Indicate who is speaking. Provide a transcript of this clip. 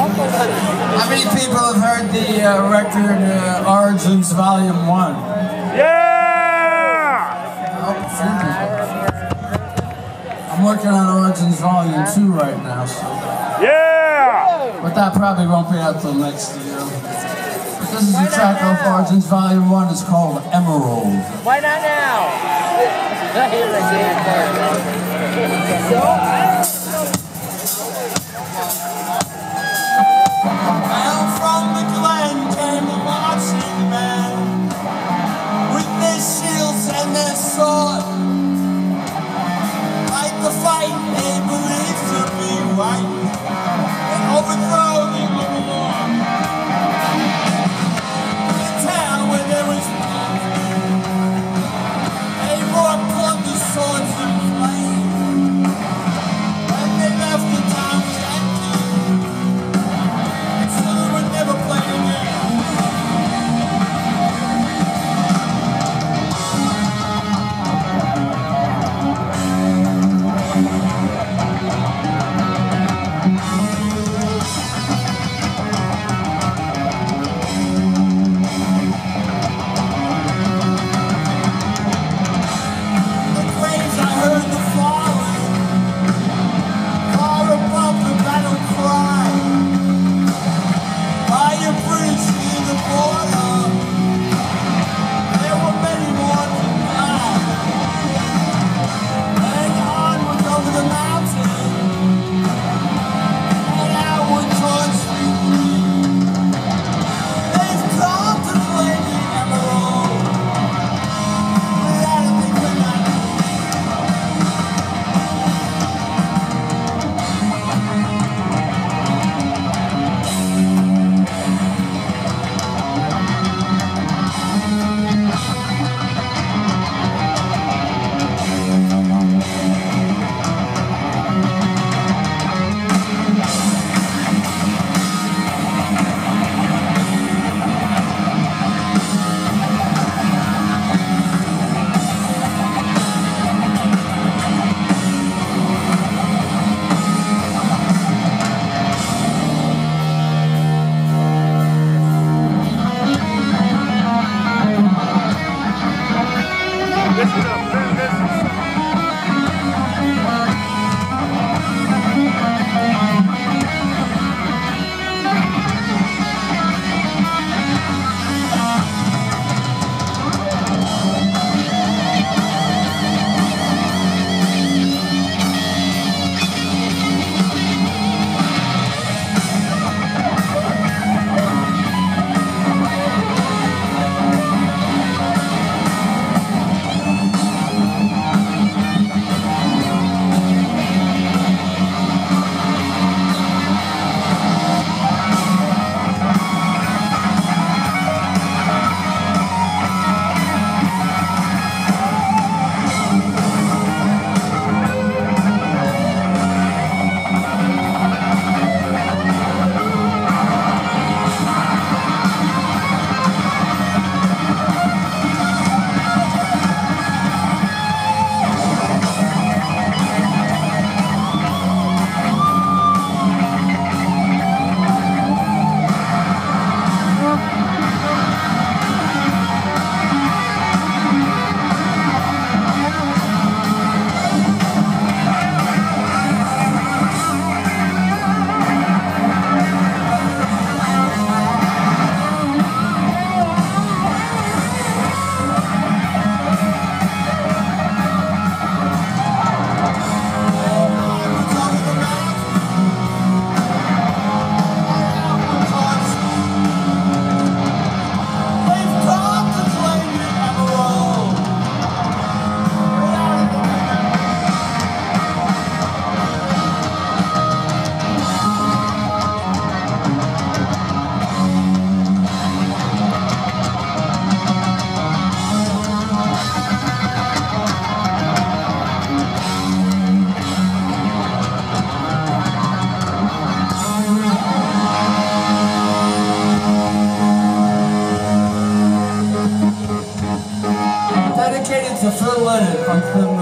Speaker 1: How many people have heard the record Origins Volume 1?
Speaker 2: Yeah!
Speaker 1: Oh, I'm working on Origins Volume 2 right now, so.
Speaker 2: Yeah!
Speaker 1: But that probably won't be out till next year. But this is a track off Origins Volume 1. It's called Emerald.
Speaker 3: Why not now?
Speaker 1: Well, from the glen came the marching men with their shields and their swords. Fight the fight they believe to be right and overthrow the overlord. The town where there was they brought plunder, swords, and flame. When they left, the town was empty. So they would never play again. To Frehley from Frehley.